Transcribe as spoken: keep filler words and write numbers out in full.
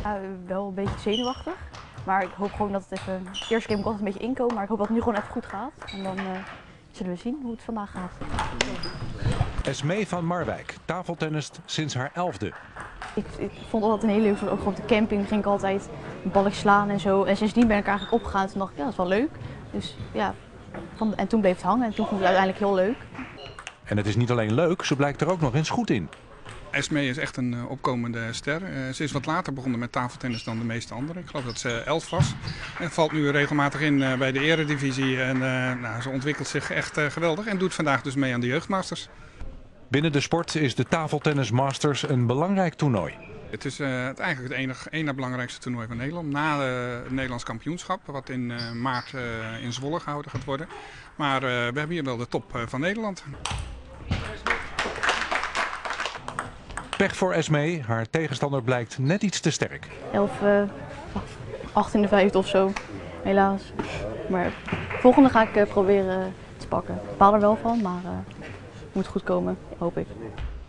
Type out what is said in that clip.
Ja, wel een beetje zenuwachtig. Maar ik hoop gewoon dat het even... De eerste keer moet ik altijd een beetje inkomen, maar ik hoop dat het nu gewoon even goed gaat. En dan uh, zullen we zien hoe het vandaag gaat. Esmee van Marwijk tafeltennist sinds haar elfde. Ik, ik vond altijd een hele leuk, ook op de camping ging ik altijd ballen slaan en zo. En sindsdien ben ik eigenlijk opgegaan. Toen dacht ik, ja, dat is wel leuk. Dus ja, van, en toen bleef het hangen en toen vond ik het uiteindelijk heel leuk. En het is niet alleen leuk, ze blijkt er ook nog eens goed in. Esmee is echt een uh, opkomende ster. Uh, ze is wat later begonnen met tafeltennis dan de meeste anderen. Ik geloof dat ze elf was. En valt nu regelmatig in uh, bij de eredivisie. En uh, nou, ze ontwikkelt zich echt uh, geweldig en doet vandaag dus mee aan de jeugdmasters. Binnen de sport is de Tafeltennis Masters een belangrijk toernooi. Het is uh, het eigenlijk het enige, ene belangrijkste toernooi van Nederland. Na uh, het Nederlands kampioenschap, wat in uh, maart uh, in Zwolle gehouden gaat worden. Maar uh, we hebben hier wel de top uh, van Nederland. Pech voor Esmee, haar tegenstander blijkt net iets te sterk. elf, uh, acht in de vijfde of zo, helaas. Maar volgende ga ik uh, proberen te pakken. Ik baal er wel van, maar uh, het moet goed komen, hoop ik.